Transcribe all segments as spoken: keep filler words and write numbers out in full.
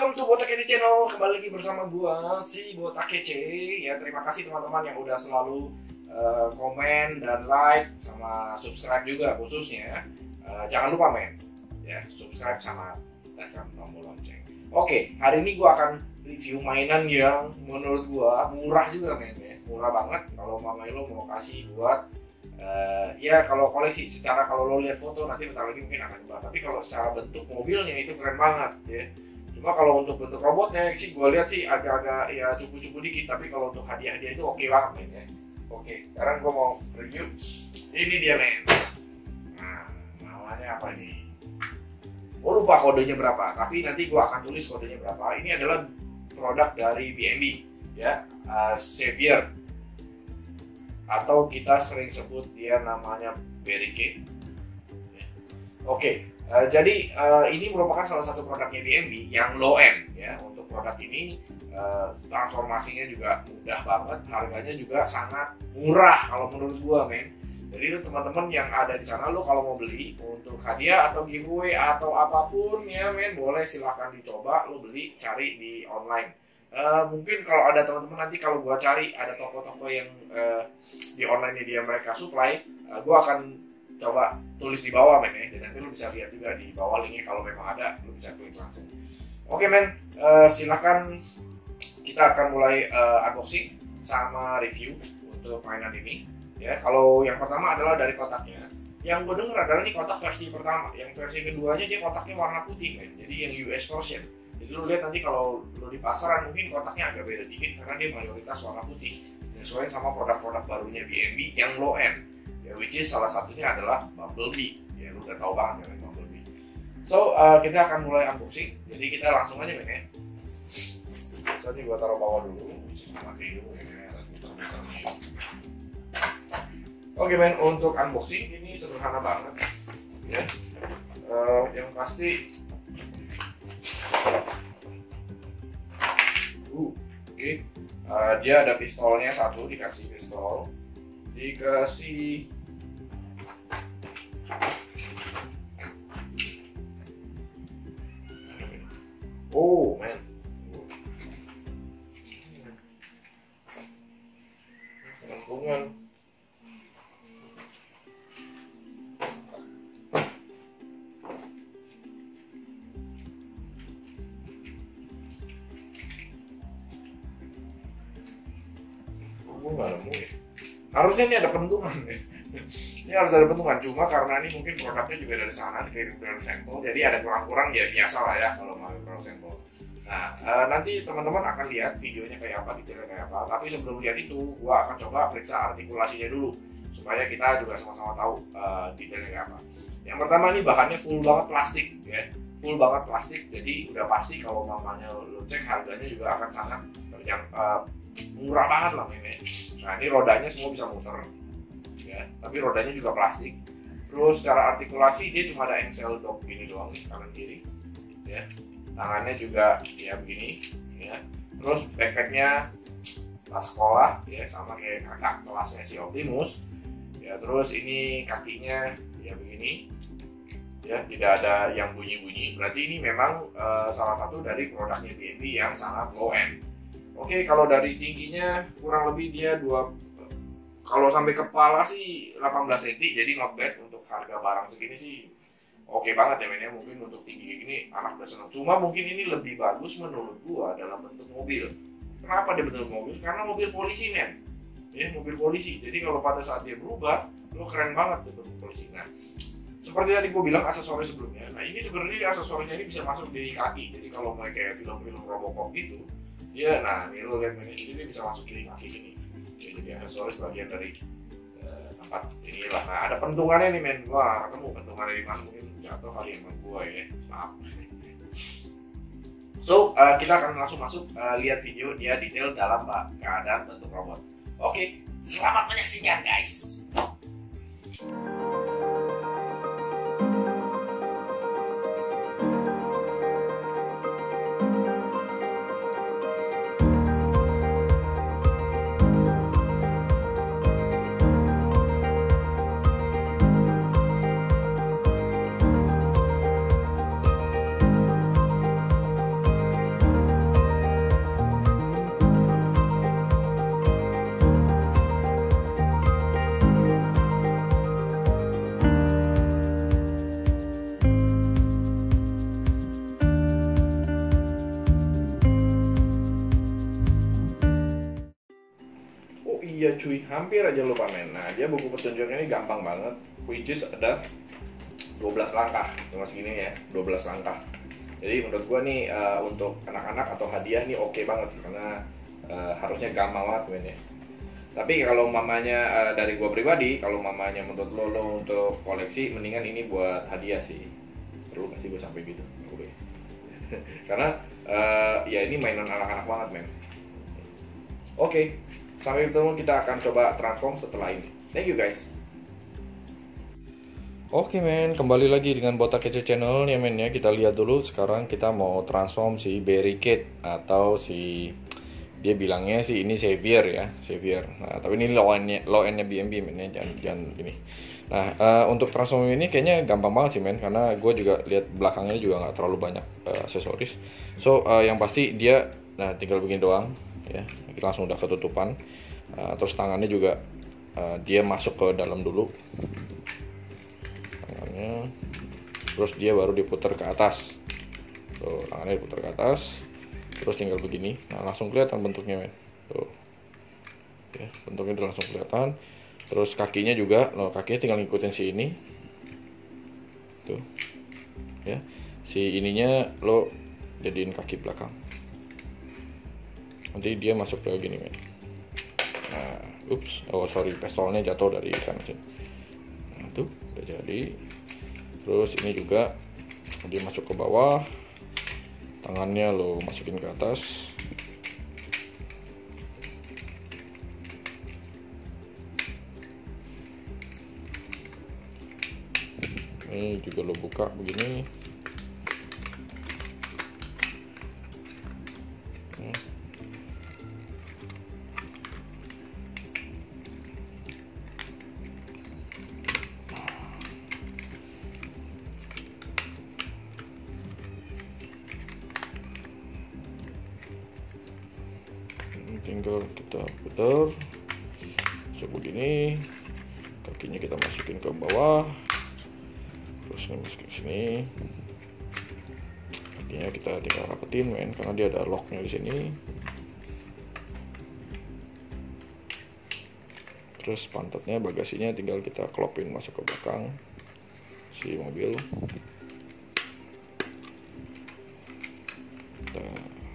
welcome to Botak Kece Channel. Kembali lagi bersama gua si Botak Kece. Ya, terima kasih teman-teman yang udah selalu uh, komen dan like sama subscribe juga khususnya. Uh, jangan lupa men, ya subscribe sama tekan tombol lonceng. Oke, hari ini gua akan review mainan yang menurut gua murah juga men ya. Murah banget kalau mama lo mau kasih buat Uh, ya kalau koleksi secara kalau lo lihat foto nanti bentar lagi mungkin akan dibahas, tapi kalau secara bentuk mobilnya itu keren banget ya. Cuma kalau untuk bentuk robotnya sih gue lihat sih agak-agak ya cupu-cupu dikit, tapi kalau untuk hadiah-hadiah itu oke okay banget men ya. Oke, sekarang gue mau review ini dia men. Nah, namanya apa nih? Gue lupa kodenya berapa, tapi nanti gue akan tulis kodenya berapa. Ini adalah produk dari B M B ya, uh, Xavier, atau kita sering sebut dia namanya Barricade. Oke, okay, uh, jadi uh, ini merupakan salah satu produknya B M B yang low end ya. Untuk produk ini uh, transformasinya juga mudah banget, harganya juga sangat murah kalau menurut gua men. Jadi teman-teman yang ada di sana, lo kalau mau beli untuk hadiah atau giveaway atau apapun ya men, boleh silahkan dicoba lo beli, cari di online. Uh, mungkin kalau ada teman-teman nanti kalau gua cari ada toko-toko yang uh, di online dia mereka supply, uh, gua akan coba tulis di bawah men ya, dan nanti lu bisa lihat juga di bawah linknya kalau memang ada, lu bisa klik langsung. Oke men, uh, silahkan kita akan mulai uh, unboxing sama review untuk mainan ini ya. Kalau yang pertama adalah dari kotaknya, yang gue denger adalah ini kotak versi pertama, yang versi keduanya dia kotaknya warna putih men, jadi yang U S version. Jadi lu lihat nanti kalau lu di pasaran mungkin kotaknya agak beda dikit karena dia mayoritas warna putih, menyesuaikan sama produk-produk barunya B M B yang low end ya, which is salah satunya adalah Bumblebee ya, lu udah tahu banget ya Bumblebee. So uh, kita akan mulai unboxing, jadi kita langsung aja men ya. So ini gua taruh bawah dulu, mati dulu ya. Oke men, untuk unboxing ini sederhana banget ya. Uh, yang pasti Uh, Oke, okay. uh, dia ada pistolnya satu, dikasih pistol, dikasih oh man, gantungan. Nggak nemu ya. Harusnya ini ada pentungan ya. Ini harus ada pentungan, cuma karena ini mungkin produknya juga dari sana, dikirim dari sampel, jadi ada kurang-kurang ya, biasa lah ya kalau mau produk sampel. Nah e, nanti teman-teman akan lihat videonya kayak apa, detailnya kayak apa, tapi sebelum lihat itu gua akan coba periksa artikulasinya dulu supaya kita juga sama-sama tahu e, detailnya kayak apa. Yang pertama ini bahannya full banget plastik ya, full banget plastik, jadi udah pasti kalau mamanya lo cek harganya juga akan sangat terjang, e, murah banget lah ini. Nah ini rodanya semua bisa muter ya, tapi rodanya juga plastik. Terus secara artikulasi dia cuma ada engsel dok gini doang nih, kanan kiri ya. Tangannya juga ya begini ya. Terus backpacknya tas sekolah ya, sama kayak kakak kelasnya si Optimus ya. Terus ini kakinya ya begini ya, tidak ada yang bunyi-bunyi, berarti ini memang uh, salah satu dari produknya B M B yang sangat low end. Oke, kalau dari tingginya kurang lebih dia dua, kalau sampai kepala sih delapan belas sentimeter, jadi not bad untuk harga barang segini sih oke banget ya men ya. Mungkin untuk tinggi gini anak udah seneng, cuma mungkin ini lebih bagus menurut gua dalam bentuk mobil. Kenapa dia bentuk mobil? Karena mobil polisi men ya, mobil polisi, jadi kalau pada saat dia berubah lo keren banget tuh bentuk polisi. Nah seperti tadi gua bilang aksesoris sebelumnya, nah ini sebenarnya aksesorisnya ini bisa masuk di kaki, jadi kalau mereka film-film Robocop gitu ya, nah ini lo lihat ini, jadi bisa masuk di kaki gini ya, jadi aksesoris bagian dari uh, tempat inilah. Nah ada pentungannya nih men, wah ketemu pentungannya di mana, mungkin jatuh kali emang gua ya, maaf. So uh, kita akan langsung masuk uh, lihat video dia detail dalam keadaan bentuk robot. Oke, selamat menyaksikan guys. aja cuy, hampir aja lupa men. Nah dia buku petunjuknya ini gampang banget, which is ada dua belas langkah, cuma segini ya, dua belas langkah. Jadi menurut gua nih uh, untuk anak-anak atau hadiah nih oke okay banget karena uh, harusnya gampang banget men ya. Tapi kalau mamanya uh, dari gua pribadi, kalau mamanya menurut lo, lo untuk koleksi, mendingan ini buat hadiah sih. Perlu kasih gua sampai gitu, oke. Karena uh, ya ini mainan anak-anak banget men. Oke, sampai ketemu, kita akan coba transform setelah ini. Thank you guys. Oke men, kembali lagi dengan Botak Kece Channel ya men ya. Kita lihat dulu sekarang kita mau transform si Barricade atau si, dia bilangnya sih ini Savior ya, Savior. Nah tapi ini low end-nya, low end-nya B M B men ya, jangan, jangan ini. Nah uh, untuk transform ini kayaknya gampang banget sih men, karena gue juga lihat belakangnya juga nggak terlalu banyak uh, aksesoris. So uh, yang pasti dia, nah tinggal begini doang ya, langsung udah ketutupan. Uh, terus tangannya juga uh, dia masuk ke dalam dulu tangannya, terus dia baru diputar ke atas. Tuh tangannya diputar ke atas, terus tinggal begini. Nah langsung kelihatan bentuknya men. Tuh ya, bentuknya udah langsung kelihatan. Terus kakinya juga, loh kakinya tinggal ngikutin si ini tuh ya, si ininya lo jadiin kaki belakang, nanti dia masuk ke gini men. Nah, ups, oh sorry, pistolnya jatuh dari sana sini. Nah tuh udah jadi. Terus ini juga dia masuk ke bawah, tangannya lo masukin ke atas. Ini juga lo buka begini. Tinggal kita putar seperti ini, kakinya kita masukin ke bawah, terus ini masukin sini, kakinya kita tinggal rapetin men, karena dia ada locknya di sini. Terus pantatnya, bagasinya tinggal kita kelopin masuk ke belakang si mobil. Kita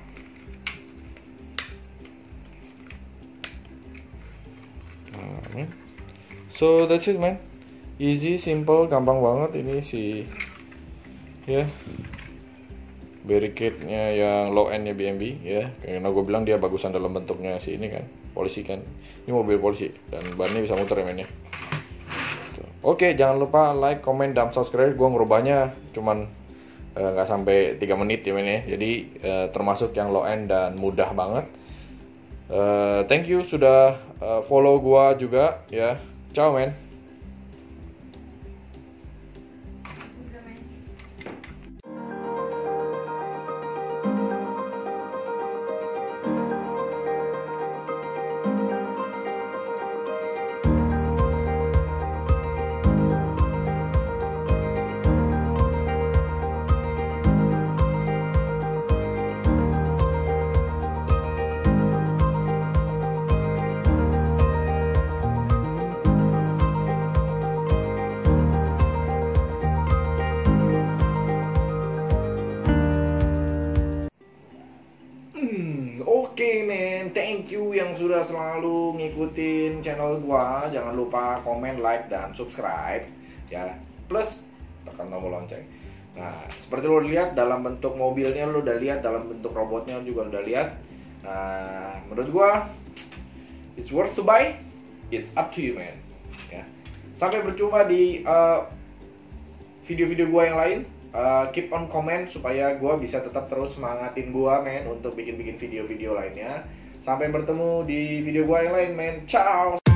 So that's it man, easy, simple, gampang banget ini si ya Barricade-nya yang low end-nya B M B ya, karena gue bilang dia bagusan dalam bentuknya si ini kan, polisi kan, ini mobil polisi dan bannya bisa muter ya men ya. Oke, jangan lupa like, comment, dan subscribe. Gue ngerubahnya cuman nggak uh, sampai tiga menit ya men ya, jadi uh, termasuk yang low end dan mudah banget. Uh, thank you sudah uh, follow gua juga ya. Ciao men. Oke men, thank you yang sudah selalu ngikutin channel gua. Jangan lupa komen, like, dan subscribe ya. Plus tekan tombol lonceng. Nah, seperti lo lihat dalam bentuk mobilnya, lo udah lihat dalam bentuk robotnya juga udah lihat. Nah, menurut gua it's worth to buy. It's up to you man. Ya. Sampai berjumpa di uh, video-video gua yang lain. Uh, keep on comment supaya gue bisa tetap terus semangatin gue men untuk bikin-bikin video-video lainnya. Sampai bertemu di video gue yang lain men. Ciao.